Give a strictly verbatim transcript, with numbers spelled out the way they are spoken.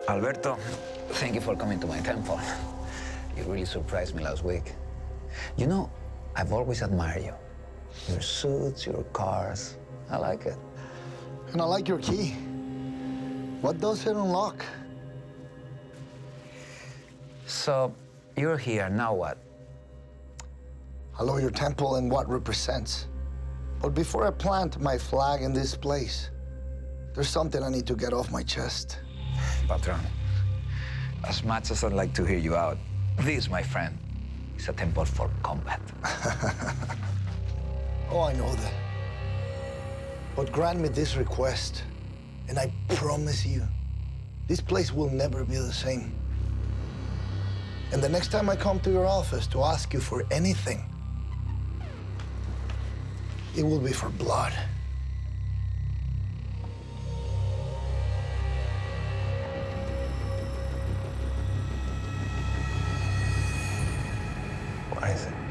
Alberto, thank you for coming to my temple. You really surprised me last week. You know, I've always admired you. Your suits, your cars. I like it. And I like your key. What does it unlock? So, you're here, now what? I love your temple and what it represents. But before I plant my flag in this place, there's something I need to get off my chest. Patrón, as much as I'd like to hear you out, this, my friend, is a temple for combat. Oh, I know that. But grant me this request, and I promise you, this place will never be the same. And the next time I come to your office to ask you for anything, it will be for blood. What is it?